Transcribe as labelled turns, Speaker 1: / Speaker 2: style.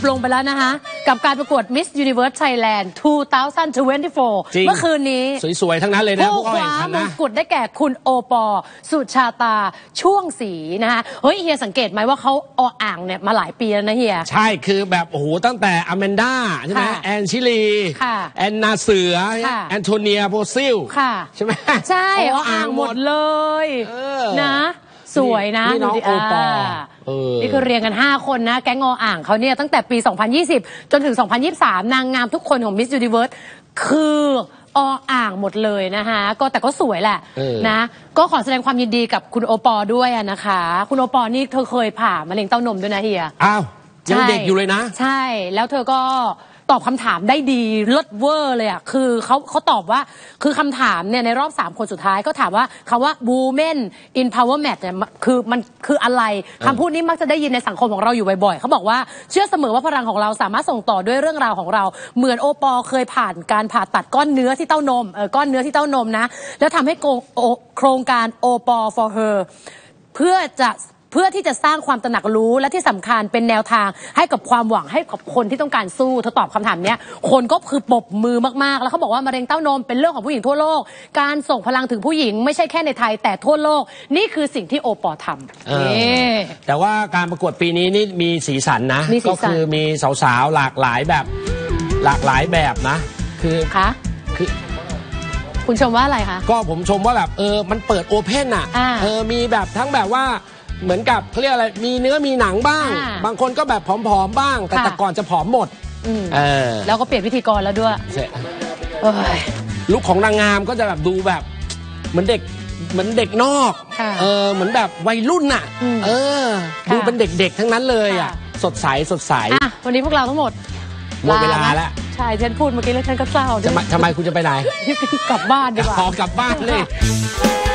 Speaker 1: ลงไปแล้วนะคะกับการประกวด Miss Universe Thailand 2024 เมื่อคืนนี้
Speaker 2: สวยๆทั้งนั้นเลยนะ
Speaker 1: ผู้คว้ามงกุฎได้แก่คุณโอปอสุชาตาช่วงศรีนะคะเฮ้ยเฮียสังเกตไหมว่าเขาอ่างเนี่ยมาหลายปีแล้วนะเฮีย
Speaker 2: ใช่คือแบบโอ้โหตั้งแต่อแมนด้าใช่ไหมแอนชิลีแอนนาเสือแอนโทเนียโพซิลใช่ไหม
Speaker 1: ใช่อ่างหมดเลยนะสวยนะ
Speaker 2: นี่น้องโอปอ
Speaker 1: นี่คือเรียงกัน5คนนะแก๊งอ่างเขาเนี่ยตั้งแต่ปี 2020 จนถึง 2023 นางงามทุกคนของ Miss Universe คืออ่างหมดเลยนะคะแต่ก็สวยแหละนะก็ขอแสดงความยินดีกับคุณโอปอด้วยนะคะคุณโอปอนี่เธอเคยผ่ามะเร็งเต้านมด้วยนะเฮีย
Speaker 2: อ้าวยังเด็กอยู่เลยนะ
Speaker 1: ใช่แล้วเธอก็ตอบคำถามได้ดีเลิศเวอร์เลยอ่ะคือเขาตอบว่าคือคำถามเนี่ยในรอบ3คนสุดท้ายก็ถามว่าคำว่า women empowerment เนี่ยมันคืออะไรคำพูดนี้มักจะได้ยินในสังคมของเราอยู่บ่อยๆเขาบอกว่าเชื่อเสมอว่าพลังของเราสามารถส่งต่อด้วยเรื่องราวของเราเหมือนโอปอเคยผ่านการผ่าตัดก้อนเนื้อที่เต้านมก้อนเนื้อที่เต้านมนะแล้วทำให้โครงการโอปอ for her เพื่อที่จะสร้างความตระหนักรู้และที่สำคัญเป็นแนวทางให้กับความหวังให้กับคนที่ต้องการสู้เธอตอบคำถามนี้คนก็คือปรบมือมากๆแล้วเขาบอกว่ามะเร็งเต้านมเป็นเรื่องของผู้หญิงทั่วโลกการส่งพลังถึงผู้หญิงไม่ใช่แค่ในไทยแต่ทั่วโลกนี่คือสิ่งที่โอปอทำ
Speaker 2: แต่ว่าการประกวดปีนี้นี่มีสีสันนะก็คือมีสาวๆหลากหลายแบบนะคือ
Speaker 1: คุณชมว่าอะไรคะ
Speaker 2: ก็ผมชมว่าแบบมันเปิดโอเพ่นอ่ะมีแบบทั้งแบบว่าเหมือนกับเขาเรียกอะไรมีเนื้อมีหนังบ้างบางคนก็แบบผอมๆบ้างแต่ก่อนจะผอมหมด
Speaker 1: แล้วก็เปลี่ยนพิธีกรแล้วด้วย
Speaker 2: ลุคของนางงามก็จะแบบดูแบบเหมือนเด็กนอกเหมือนแบบวัยรุ่นอ่ะดูเป็นเด็กๆทั้งนั้นเลยอ่ะสดใส
Speaker 1: วันนี้พวกเราทั้งหมด
Speaker 2: หมดเวลาแล้ว
Speaker 1: ใช่ฉันพูดเมื่อกี้แล้วฉันก็เศร้า
Speaker 2: ทำไมคุณจะไปไหน
Speaker 1: กลับบ้านดีกว่าก
Speaker 2: ลับบ้านเลย